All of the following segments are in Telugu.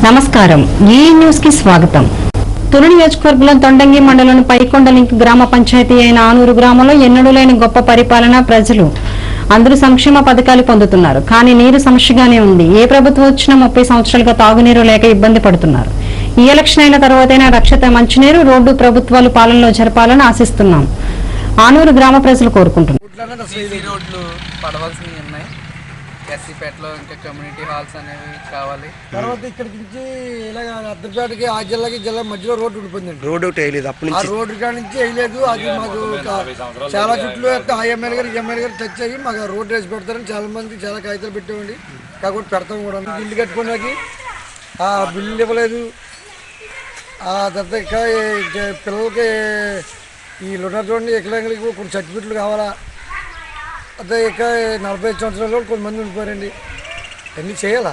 నమస్కారం ఈ న్యూస్ కి స్వాగతం. తుని నియోజకవర్గంలో తొండంగి మండలం పైకొండ లింక్ గ్రామ పంచాయతీ అయిన ఆనూరు గ్రామంలో ఎన్నడూ లేని గొప్ప పరిపాలన, ప్రజలు అందరూ సంక్షేమ పథకాలు పొందుతున్నారు. కానీ నీరు సమస్యగానే ఉంది. ఏ ప్రభుత్వం వచ్చినా 30 సంవత్సరాలుగా తాగునీరు లేక ఇబ్బంది పడుతున్నారు. ఈ ఎలక్షన్ అయిన తర్వాతైనా రక్షిత మంచినీరు, రోడ్డు ప్రభుత్వాలు పాలనలో జరపాలని ఆశిస్తున్నాం. ఆనూరు గ్రామ ప్రజలు కోరుకుంటున్నారు. ఎస్సీపేటలో ఇంకా కమ్యూనిటీ హాల్స్ అనేవి కావాలి. తర్వాత ఇక్కడి నుంచి ఇలాగ అద్దరిపేటకి ఆ జిల్లాకి జిల్లా మధ్యలో రోడ్డు ఉండిపోయిందండి. రోడ్డు ఒకటి వేయలేదు, అప్పటి నుంచి ఆ రోడ్డు కాడ నుంచి వేయలేదు. అది మాకు చాలా చుట్లు ఆ ఎమ్మెల్యే గారు టచ్ అయ్యి మాకు రోడ్డు వేసి పెడతారని చాలా మందికి చాలా కాగితాలు పెట్టామండి. కాకపోతే పెడతాం కూడా. బిల్లు కట్టుకోవడానికి ఆ బిల్లు ఇవ్వలేదు. ఆ తర్వాత ఇంకా పిల్లలకి ఈ లున్నారు చూడండి, వికలాంగులకి కొన్ని సర్టిఫికెట్లు కావాలా. అదే ఇక 45 సంవత్సరాలు కొంతమంది ఉండిపోయారండి. అన్నీ చేయాలా?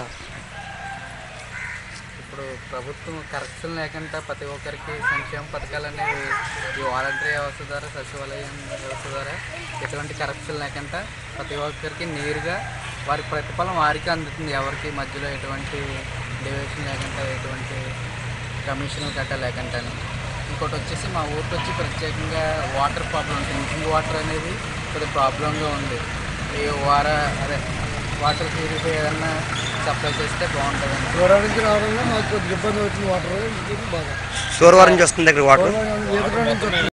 ఇప్పుడు ప్రభుత్వం కరెక్షన్ లేకుండా ప్రతి ఒక్కరికి సంక్షేమ పథకాలు అనేవి ఈ వాలంటరీ వ్యవస్థ ద్వారా, సచివాలయం వ్యవస్థ ద్వారా ఎటువంటి కరప్షన్ లేకుండా ప్రతి ఒక్కరికి నేరుగా వారి ప్రతిఫలం వారికి అందుతుంది. ఎవరికి మధ్యలో ఎటువంటి డివిజన్ లేకుండా, ఎటువంటి కమిషన్లు గట్ట లేకుండా. ఇంకోటి వచ్చేసి మా ఊరికి వచ్చి ప్రత్యేకంగా వాటర్ ప్రాబ్లం ఉంటుంది. డ్రింకింగ్ వాటర్ అనేది కొద్దిగా ప్రాబ్లంగా ఉంది. ఈ వాటర్ ప్యూరిఫై ఏదన్నా సప్లై చేస్తే బాగుంటుంది. సూరవరం నుంచి రావడంలో మాకు కొద్దిగా ఇబ్బంది అవుతుంది. వాటర్ బాగా సూరవరం నుంచి వస్తుంది దగ్గర వాటర్.